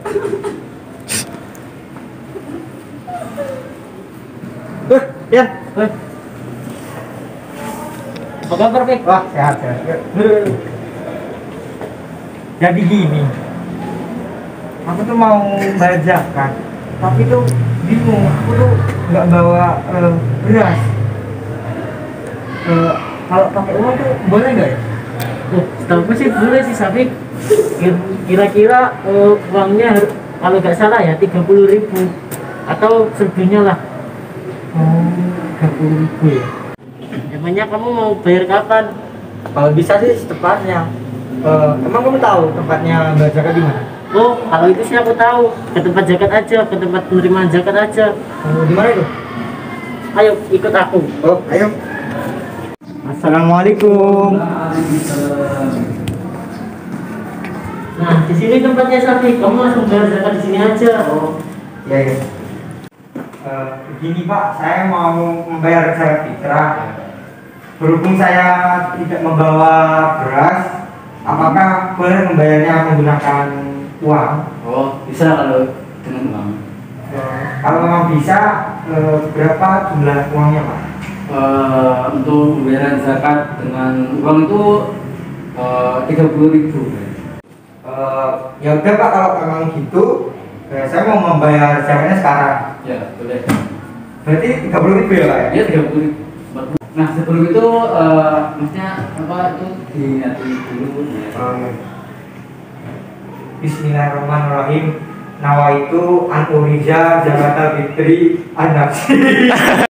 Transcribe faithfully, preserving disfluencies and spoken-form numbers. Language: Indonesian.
Eh, ya. Eh. Apa kabar, Pik? Wah, sehat, sehat. Jadi gini, aku tuh mau bayar zakat, tapi tuh bingung, aku tuh nggak bawa eh, beras. Eh, kalau pakai uang tuh boleh nggak ya? Oh, setahu sih boleh sih, Safi. Kira-kira uh, uangnya har- kalau nggak salah ya tiga puluh ribu atau selebihnya lah. Oh, tiga puluh ribu ya. Emangnya kamu mau bayar kapan? Kalau bisa sih secepatnya. Eh, emang kamu tahu tempatnya bayar zakat di mana? Oh, kalau itu sih aku tahu. Ke tempat zakat aja, ke tempat penerimaan zakat aja. Oh, di mana itu? Ayo ikut aku. Oh, ayo. Assalamualaikum. Nah, di sini tempatnya, Safi. Kamu langsung bayar zakat di sini aja. Oh, iya iya. Eh, begini Pak, saya mau membayar zakat fitrah. Berhubung saya tidak membawa beras, apakah boleh membayarnya menggunakan uang? Oh, bisa kalau dengan uang. Eh, kalau memang bisa, eh, berapa jumlah uangnya Pak? Eh, untuk pembayaran zakat dengan uang itu tiga puluh ribu. Eh, ya udah Pak, kalau memang gitu, eh, saya mau membayar zakatnya sekarang. Ya, boleh. Berarti tiga puluh ribu ya Pak ya? Ya, tiga puluh ribu. Nah, sebelum itu, eh, maksudnya apa itu diniati dulu. Ya. Eh, Bismillahirrahmanirrahim. Nawaitu an uriza zakatal fitri an nafsi.